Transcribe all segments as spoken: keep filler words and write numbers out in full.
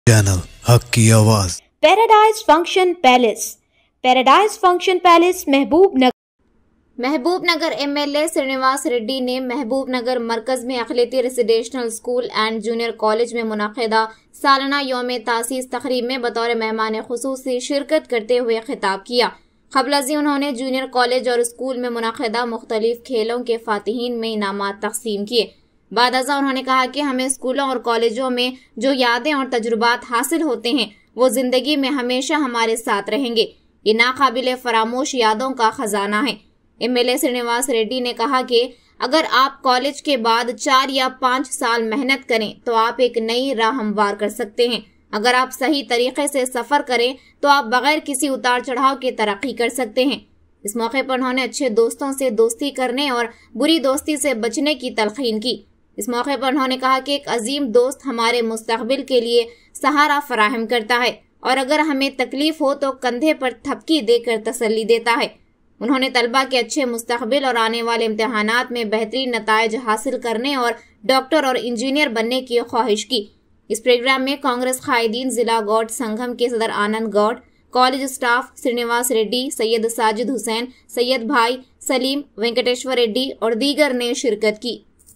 Channel हक की आवाज। Paradise function palace. Paradise function palace Mahbub Nagar. महबूब नगर एमएलए श्रीनिवास रेड्डी ने महबूब नगर मरकज में अखिलती residential school and junior college में मुनाकिदा सालाना यौम तासीस तकरीब में बतौर मेहमान खुसूसी शिरकत करते हुए खिताब किया। क़ब्ल उन्होंने जूनियर कॉलेज और स्कूल में मुनाकिदा मुख्तलिफ खेलों के फातिहीन में इनामात तकसीम किए। बाद अज़ा उन्होंने कहा कि हमें स्कूलों और कॉलेजों में जो यादें और तजुर्बात हासिल होते हैं वो जिंदगी में हमेशा हमारे साथ रहेंगे। ये नाकाबिले फरामोश यादों का खजाना है। एमएलए श्रीनिवास रेड्डी ने कहा कि अगर आप कॉलेज के बाद चार या पाँच साल मेहनत करें तो आप एक नई राह हमवार कर सकते हैं। अगर आप सही तरीके से सफर करें तो आप बगैर किसी उतार चढ़ाव के तरक्की कर सकते हैं। इस मौके पर उन्होंने अच्छे दोस्तों से दोस्ती करने और बुरी दोस्ती से बचने की तलकीन की। इस मौके पर उन्होंने कहा कि एक अजीम दोस्त हमारे मुस्तकबिल के लिए सहारा फराहम करता है और अगर हमें तकलीफ हो तो कंधे पर थपकी देकर तसल्ली देता है। उन्होंने तलबा के अच्छे मुस्तकबिल और आने वाले इम्तिहानात में बेहतरीन नताइज हासिल करने और डॉक्टर और इंजीनियर बनने की ख्वाहिश की। इस प्रोग्राम में कांग्रेस कायदीन जिला गौड संगम के सदर आनंद गौड, कॉलेज स्टाफ श्रीनिवास रेड्डी, सैयद साजिद हुसैन, सैयद भाई सलीम, वेंकटेश्वर रेड्डी और दीगर ने शिरकत की।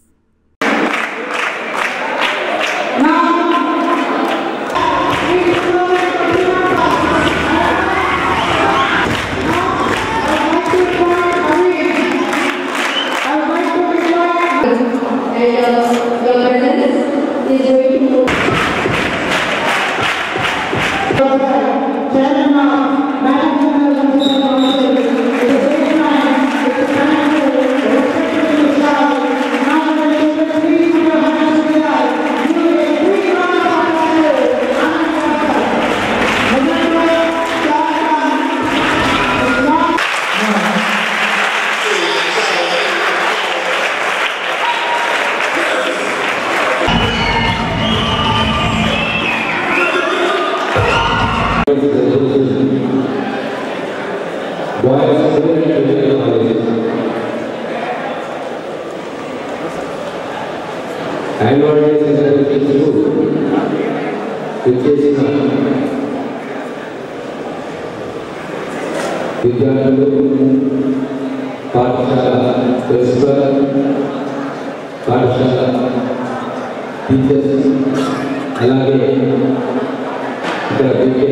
విద్యార్థులు పాఠశాల ప్రిన్సిపల్ పాఠశాల టీచర్స్ అలాగే ఇక్కడ బీకే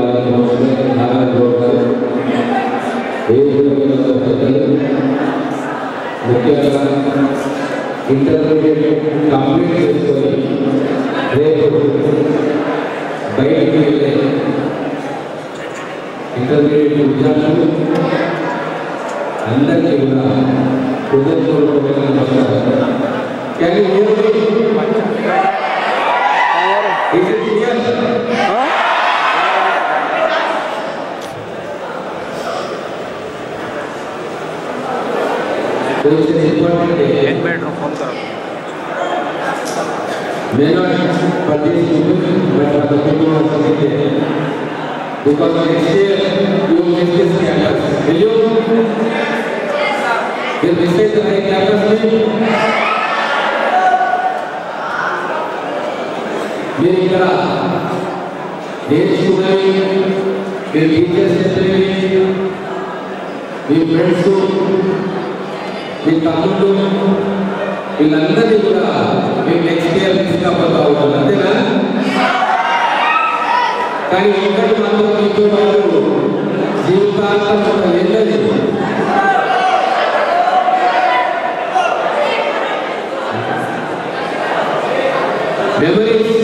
ముఖ్యంగా ఇంటర్మీడియట్ కంప్లీట్ చేసుకొని రేపు బయటికి వెళ్ళే ఇంటర్మీడియట్ విద్యార్థులు అందరికీ కూడా హృదయపూర్వక నమస్కారం. Can you hear me? Is it clear? So it's an important day. May not for these people, but for the people who are sitting there. Because next year you will miss this campus. Will you? Will you miss the right campus? మీరు ఇక్కడ నేర్చుకున్నవి మీ teachers చెప్పినవి మీ friends మీ తమ్ముళ్ళు వీళ్ళందరినీ కూడా మీకు next year తీసుకపోతా ఉంటుంది, అంతేనా? కానీ ఒకటి మాత్రం మీతో పాటు జీవితాంతం ఒక వెళ్ళదు. మెమరీస్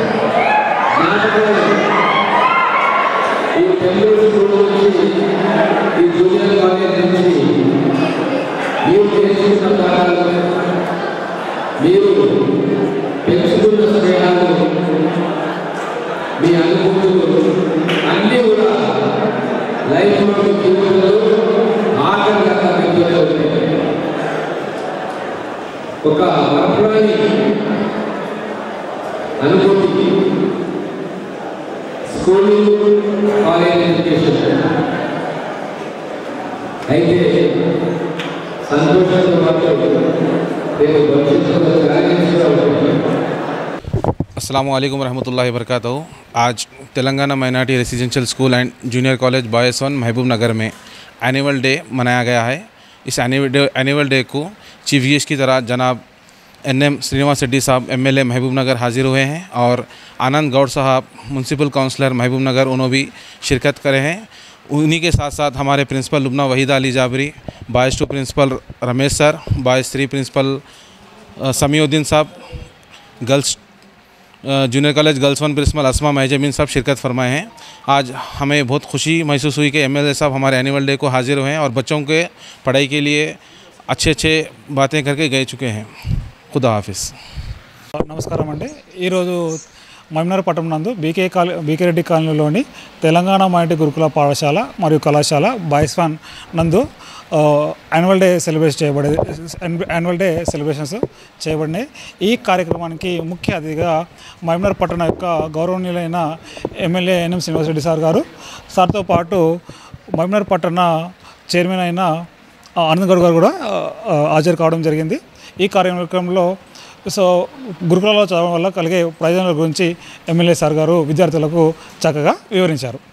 ఈ టెంపుల్ స్కూల్ నుంచి ఈ జూనియర్ కాలేజ్ నుంచి మీరు చేసుకున్న పాఠాలు, మీరు పెంచుకున్న స్నేహాలు, మీ అనుభూతులు అన్నీ కూడా లైఫ్ లో జీవితంలో ఆఖరిగా మీతోనే ఉంటాయి. ఒక మరపురాని అనుభూతి స్కూలింగ్, కాలేజ్ ఎడ్యుకేషన్. అయితే సంతోషంతో పాటు రేపు భవిష్యత్తులో अस्सलामु अलैकुम रहमतुल्लाहि व बरकातहू। आज Telangana minority residential school and junior college boys one Mahbub Nagar में एनुअल डे मनाया गया है। इस एनुअल डे एनुअल डे को चीफ गेस्ट की तरह जनाब एन एम श्रीनिवास रेड्डी साहब एम एल ए महबूब नगर हाजिर हुए हैं और आनंद गौड़ साहब म्यूनसिपल काउंसलर महबूब नगर उन्होंने भी शिरकत करे हैं। उन्हीं के साथ साथ हमारे principal Lubna Waheeda Ali Jabri, boys two principal Ramesh sir, boys three principal Samiuddin साहब, girls junior college girls one principal Asma Mahjabeen सब शिरकत फरमाए हैं। आज हमें बहुत खुशी महसूस हुई कि एमएलए साहब हमारे एनुअल डे को हाजिर हुए हैं और बच्चों के पढ़ाई के लिए अच्छे अच्छे बातें करके गए चुके हैं। खुदा हाफिज़। నమస్కారం అండి। ఈరోజు మహబూబ్నగర్ పట్టణం నందు బీకే కాలనీ బీకే రెడ్డి కాలనీలోని తెలంగాణ మైనారిటీ గురుకుల పాఠశాల మరియు కళాశాల బాయ్స్ వన్ నందు యాన్యువల్ డే సెలబ్రేట్ చేయబడేది యాన్యువల్ డే సెలబ్రేషన్స్ చేయబడినాయి। ఈ కార్యక్రమానికి ముఖ్య అతిథిగా మహబూబ్నగర్ పట్టణ యొక్క గౌరవనీయులైన MLA N M Srinivas Reddy sir గారు, సార్తో పాటు మహబూబ్నగర్ పట్టణ చైర్మన్ అయిన ఆనంద్ గౌడ్ గారు కూడా హాజరు కావడం జరిగింది। ఈ కార్యక్రమంలో సో గురుకులలో చదవడం వల్ల కలిగే ప్రయోజనాల గురించి ఎమ్మెల్యే సార్ గారు విద్యార్థులకు చక్కగా వివరించారు।